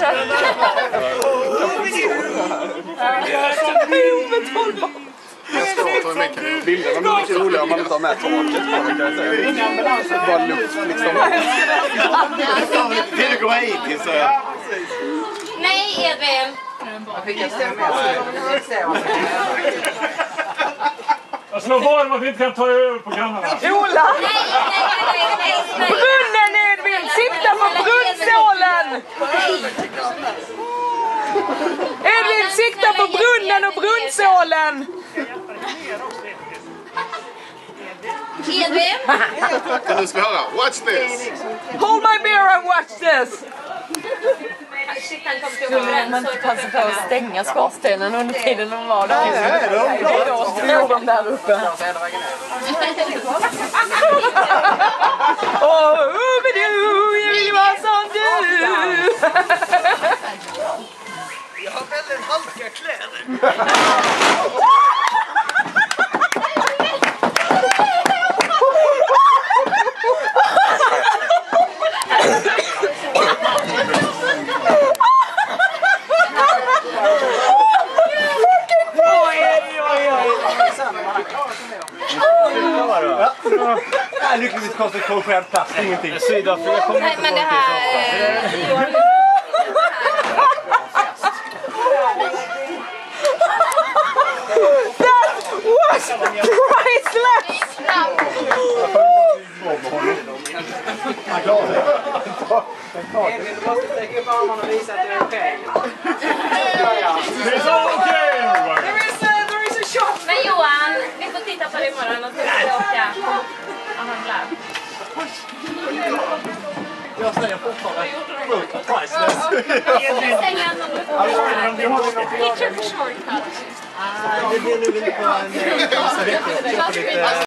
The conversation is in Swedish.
Bilderna blir mycket roligare om man inte har med taket. Bara luft liksom. Vill du komma hit till så? Nej, Edvin. Jag slår var att vi inte kan ta över på grannarna. Ola! Nej. Brunnen, Edvin! Sikta på brunnsålen! Edvin, sikta på brunnen och brunnsålen! Edvin. Kan du ska höra? Watch this! Hold my beer and watch this! Shit, han kom till Skulle man inte passa på att stänga skorstenen under tiden de var där? Nej, då stod de där uppe. Åh, jag vill vara som du! jag har väldigt halka kläder. Lyckligtvis koncentration på en plats, ingenting. Sydafrika kommer inte men det här... That was priceless! Du måste sträcka upp armarna och visa att det är okej. It's all okay, everybody. There is a shot! Men Johan, vi får titta på det imorgon och så ska vi åka och handla. Jag säger fortfarande priceless. Stänga någon picture for short. Det blir nog inte på en...